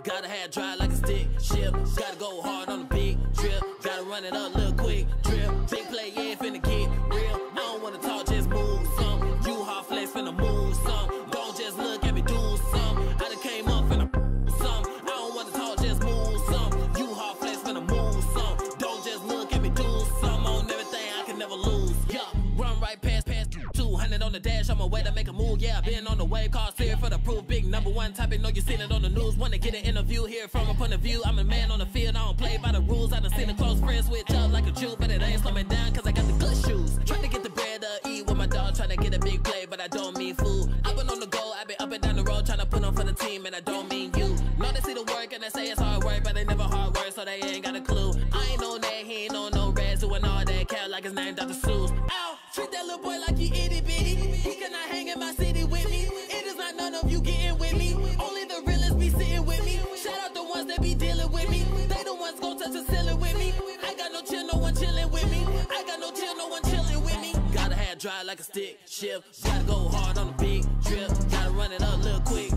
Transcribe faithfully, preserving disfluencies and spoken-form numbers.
Gotta have dry like a stick shift. Gotta go hard on the big trip. Gotta run it up, little quick drip. Big play, yeah, finna get real. I don't wanna talk, just move some. You hard flex, finna move some. Don't just look at me, do some. I done came up, finna some. I don't wanna talk, just move some. You hard flex, finna move some. Don't just look at me, do some. On everything, I can never lose. Yeah, run right past, past two hundred on the dash. On my way to make a move, yeah, been on the wave. Call here for the proof, big number one topic. Know you seen it on the news. Wanna get an interview here from a point of view. I'm a man on the field, I don't play by the rules. I done seen a close friend switch up like a Jew, but it ain't slow me down cause I got the good shoes. Trying to get the bread to eat with my dog, trying to get a big play, but I don't mean food. I've been on the go, I've been up and down the road, trying to put on for the team, and I don't mean you. Know they see the work and they say it's hard work, but they never hard work, so they ain't got a clue. I ain't on that, he ain't on no reds, doing all that cat like his name Doctor Seuss. Ow, treat that little boy like he itty bitty. He cannot hang in my city with me. It is not none of you getting with me. Only the realest be sitting with me. Shout out the ones that be dealing with me. They the ones gon' touch the ceiling with me. I got no chill, no one chillin' with me. I got no chill, no one chillin' with me. Gotta have dry like a stick shift. Gotta go hard on the big trip. Gotta run it up, little quick